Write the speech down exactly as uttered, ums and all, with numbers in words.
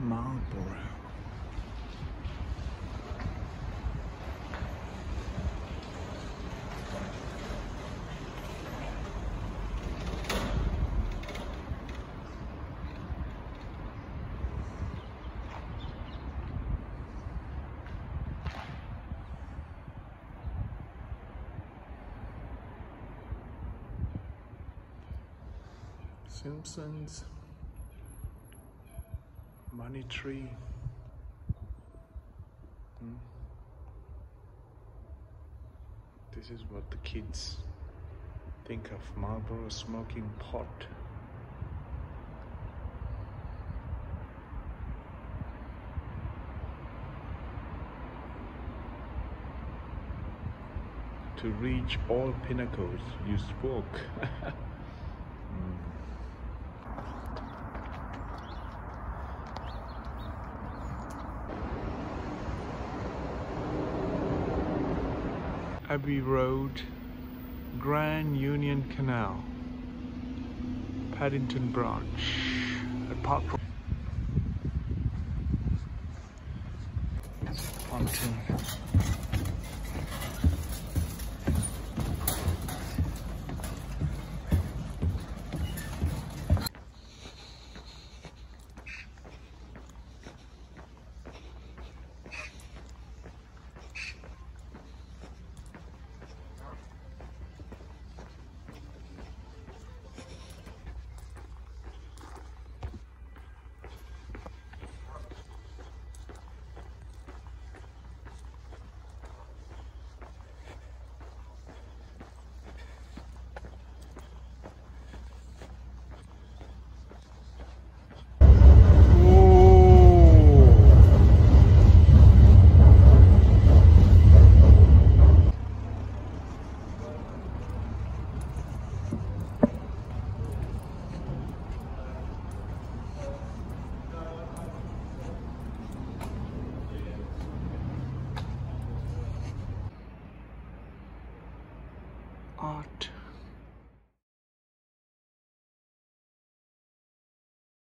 Marlborough. Simpsons, Money Tree. Hmm. This is what the kids think of Marlborough smoking pot. To reach all pinnacles, you spoke. mm. Abbey Road, Grand Union Canal, Paddington Branch, at Park Road. Pontoon. Art.